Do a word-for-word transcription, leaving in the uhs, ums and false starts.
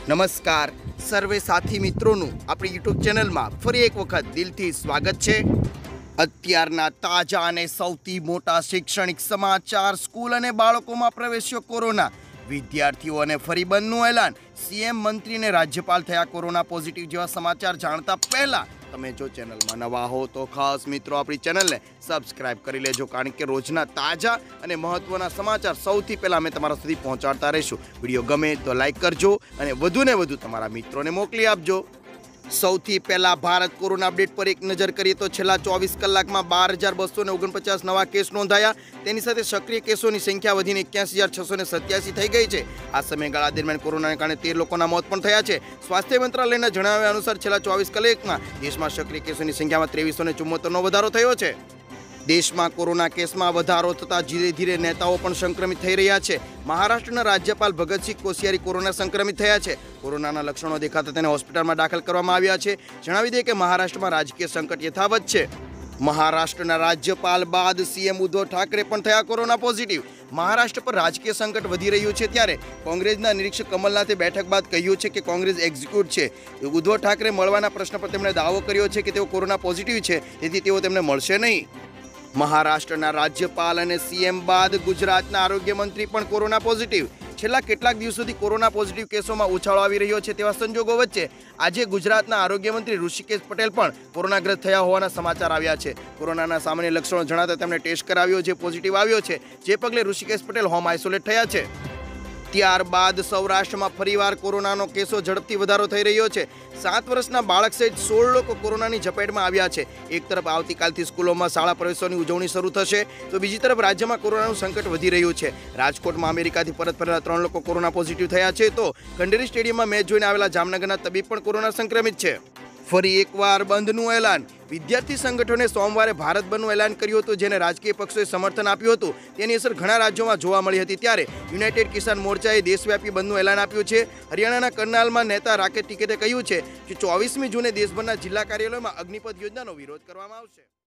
નમસ્કાર સર્વે સાથી મિત્રોનું આપણી યુટ્યુબ ચેનલમાં ફરી એક વખત દિલથી સ્વાગત છે। અત્યારના તાજા અને સૌથી મોટા શૈક્ષણિક સમાચાર, સ્કૂલ અને બાળકોમાં પ્રવેશ્યો કોરોના, વિદ્યાર્થીઓને ફરી બંધનું એલાન, સીએમ મંત્રી અને રાજ્યપાલ થયા કોરોના પોઝિટિવ જેવા સમાચાર જાણતા પહેલા તમે જો ચેનલમાં નવા હો તો ખાસ મિત્રો આપણી ચેનલને સબસ્ક્રાઇબ કરી લેજો, કારણ કે રોજના તાજા અને મહત્વના સમાચાર સૌથી પહેલા અમે તમારા સુધી પહોંચાડતા રહીશું। વિડીયો ગમે તો લાઈક કરજો અને વધુને વધુ તમારા મિત્રોને મોકલી આપજો। સૌથી પહેલા ભારત કોરોના અપડેટ પર એક નજર કરીએ તો છેલ્લા ચોવીસ કલાકમાં બાર હજાર બસો ને ઓગણપચાસ નવા કેસ નોંધાયા। તેની સાથે સક્રિય કેસોની સંખ્યા વધીને એક્યાસી હજાર છસો ને સત્યાસી થઈ ગઈ છે। આ સમયગાળા દરમિયાન કોરોનાને કારણે તેર લોકોના મોત પણ થયા છે। સ્વાસ્થ્ય મંત્રાલયના જણાવ્યા અનુસાર છેલ્લા ચોવીસ કલાકમાં દેશમાં સક્રિય કેસોની સંખ્યામાં ત્રેવીસો ને ચુમ્મોતેરનો વધારો થયો છે। દેશમાં કોરોના કેસમાં વધારો થતાં ધીરે ધીરે નેતાઓ પણ સંક્રમિત થઈ રહ્યા છે। મહારાષ્ટ્રના રાજ્યપાલ ભગતસિંહ કોશિયારી કોરોના સંક્રમિત થયા છે। કોરોનાના લક્ષણો દેખાતા તેને હોસ્પિટલમાં દાખલ કરવામાં આવ્યા છે। જણાવી દઈએ કે મહારાષ્ટ્રમાં રાજકીય સંકટ યથાવત છે। મહારાષ્ટ્રના રાજ્યપાલ બાદ સીએમ ઉદ્ધવ ઠાકરે પણ થયા કોરોના પોઝિટિવ। મહારાષ્ટ્ર પર રાજકીય સંકટ વધી રહ્યું છે, ત્યારે કોંગ્રેસના નિરીક્ષક કમલનાથે બેઠક બાદ કહ્યું છે કે કોંગ્રેસ એક્ઝિક્યુટ છે। ઉદ્ધવ ઠાકરે મળવાના પ્રશ્ન પર તેમણે દાવો કર્યો છે કે તેઓ કોરોના પોઝિટિવ છે, તેથી તેઓ તેમને મળશે નહીં। મહારાષ્ટ્રના રાજ્યપાલ અને સીએમ બાદ ગુજરાતના આરોગ્ય મંત્રી પણ કોરોના પોઝિટિવ। છેલ્લા કેટલાક દિવસોથી કોરોના પોઝિટિવ કેસોમાં ઉછાળો આવી રહ્યો છે, તેવા સંજોગો વચ્ચે આજે ગુજરાતના આરોગ્ય મંત્રી ઋષિકેશ પટેલ પણ કોરોનાગ્રસ્ત થયા હોવાના સમાચાર આવ્યા છે। કોરોનાના સામાન્ય લક્ષણો જણાતા તેમણે ટેસ્ટ કરાવ્યો, જે પોઝિટિવ આવ્યો છે, જે પગલે ઋષિકેશ પટેલ હોમ આઇસોલેટ થયા છે। ત્યારબાદ સૌરાષ્ટ્રમાં ફરીવાર કોરોનાનો કેસો ઝડપથી વધારો થઈ રહ્યો છે। સાત વર્ષના બાળક સહિત સોળ લોકો કોરોનાની ઝપેટમાં આવ્યા છે। એક તરફ આવતીકાલથી સ્કૂલોમાં શાળા પ્રવેશોની ઉજવણી શરૂ થશે, તો બીજી તરફ રાજ્યમાં કોરોનાનું સંકટ વધી રહ્યું છે। રાજકોટમાં અમેરિકાથી પરત ફરેલા ત્રણ લોકો કોરોના પોઝિટિવ થયા છે, તો ખંડેરી સ્ટેડિયમમાં મેચ જોઈને આવેલા જામનગરના તબીબ પણ કોરોના સંક્રમિત છે। ફરી એકવાર બંધનું એલાન, વિદ્યાર્થી સંગઠને સોમવારે ભારત બંધનું એલાન કર્યું હતું, જેને રાજકીય પક્ષોએ સમર્થન આપ્યું હતું। તેની અસર ઘણા રાજ્યોમાં જોવા મળી હતી, ત્યારે યુનાઇટેડ કિસાન મોરચાએ દેશવ્યાપી બંધનું એલાન આપ્યું છે। હરિયાણાના કરનાલમાં નેતા રાકેશ ટિકેતે કહ્યું છે કે ચોવીસમી જૂને દેશભરના જિલ્લા કાર્યાલયોમાં અગ્નિપથ યોજનાનો વિરોધ કરવામાં આવશે।